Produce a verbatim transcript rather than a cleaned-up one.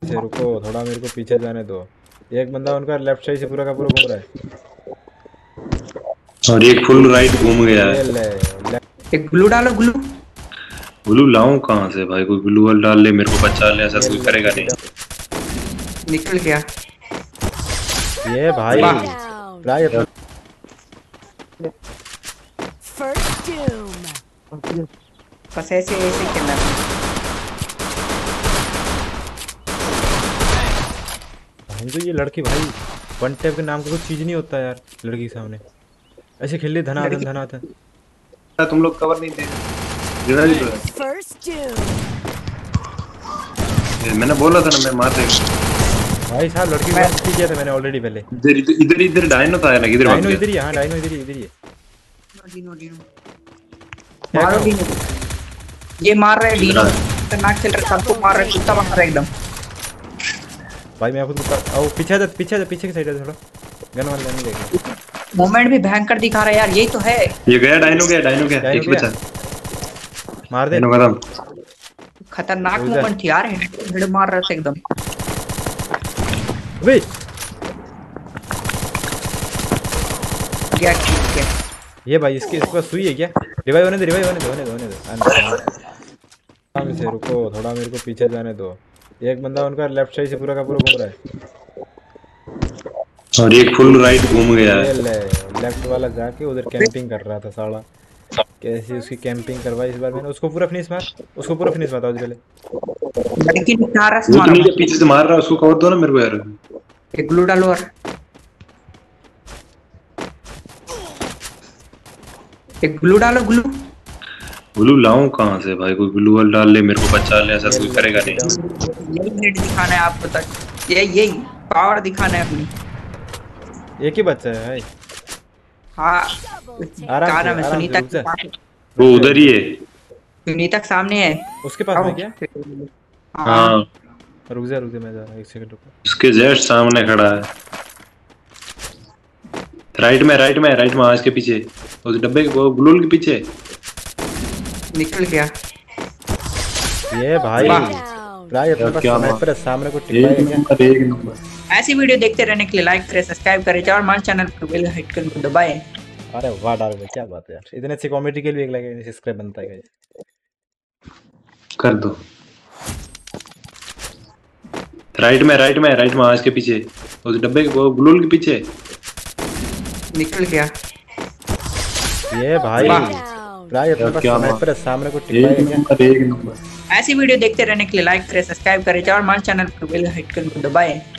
से रुको, थोड़ा मेरे को पीछे जाने दो। एक बंदा उनका लेफ्ट साइड से पूरा का पूरा घूम रहा है और एक फुल राइट घूम गया ये है। ले एक ग्लू डालो, ग्लू ग्लू लाऊं कहाँ से भाई? कोई ग्लू वाल डाल ले, मेरे को बचा ले, ऐसा कोई करेगा नहीं। निकल गया ये भाई वाह। भाई First doom. बस ऐसे ऐसे खेलना था। हम तो ये लड़की भाई वन टैप के नाम का कुछ चीज नहीं होता यार लड़की के सामने ऐसे खेल ले धनाधन लड़की- धनाधन। तुम लोग कवर नहीं दे जिधर ही तो है। First doom. ये मैंने बोला था ना, मैं मार देगा भाई साहब लड़की को ठीक किया था मैंने ऑलरेडी पहले। इधर इधर इधर इधर डायनो था ना, इधर भाग डायनो गया। इधर ही है, हाँ डायनो इधर ही इधर ही है। डीनो डीनो मारो डीनो। ये मार रहा है डीनो, खतरनाक चल रहा है, सबको मार रहा है, कुत्ता मार रहा है एकदम। भाई मैं खुद आओ पीछे जा पीछे जा पीछे की साइड है थोड़ा गन वाला नहीं देगा। मोमेंट भी भयंकर दिखा रहा है यार, यही तो है। ये गया डायनो, गया डायनो, गया डायनो एक गया। बचा। मार दे डायनो खत्म। खतरनाक उधर। मोमेंट थी यार, हेड मार रहा था एकदम। वे क्या क्या ये भाई इसके इसके पास सुई है क्या? रिवाइव होने दे रिवाइव होने दो होने दो होने दो। आराम से रुको, थोड़ा मेरे को पीछे जाने दो। एक बंदा उनका लेफ्ट साइड से पूरा का पूरा घूम रहा है और एक फुल राइट घूम गया ये है। ले लेफ्ट वाला जाके उधर कैंपिंग कर रहा था साला। कैसे उसकी कैंपिंग करवाई इस बार मैंने। उसको पूरा फिनिश मार, उसको पूरा फिनिश मार पहले। लड़की ने चार रस वो तो मारा। नीचे पीछे से मार रहा है, उसको कवर दो ना मेरे को यार। एक ग्लू डालो और एक ग्लू डालो, ग्लू ग्लू लाऊं कहाँ से भाई? कोई ग्लू वाल डाल ले, मेरे को बचा ले, ऐसा कोई करेगा नहीं। यही ग्रेड दिखाना है आपको तक, ये यही पावर दिखाना है अपनी। एक ही बच्चा है भाई। हाँ आराम क्या से, नाम है? आराम से, सुनीता रुक जा। वो उधर ही है। सुनीता के सामने है। उसके पास में क्या? हाँ रुक जा रुक जा मैं जा रहा हूँ, एक सेकंड रुको। उसके जस्ट सामने खड़ा है। राइट में राइट में राइट में आज के पीछे, उस डब्बे के वो ग्लूल के पीछे। निकल गया ये भाई वाह। भाई अपने पास क्या स्नाइपर है, सामने को एक टिकाएगा क्या? नंबर एक नंबर। ऐसी वीडियो देखते रहने के लिए लाइक करें, सब्सक्राइब करें और हमारे चैनल पर बेल आइकन को दबाएं। अरे वाह डाल भाई, क्या बात है यार, इतने अच्छी कॉमेडी के लिए एक लाइक सब्सक्राइब बनता है गाइस। कर दो राइट में राइट में राइट में आज के पीछे, उस डब्बे के वो ग्लूल के पीछे। निकल गया ये भाई वाह। भाई अपने पास क्या स्नाइपर है, सामने को एक टिकाएगा क्या? नंबर एक नंबर। ऐसी वीडियो देखते रहने के लिए लाइक करें, सब्सक्राइब करें और हमारे चैनल पर बेल आइकन को दबाएं।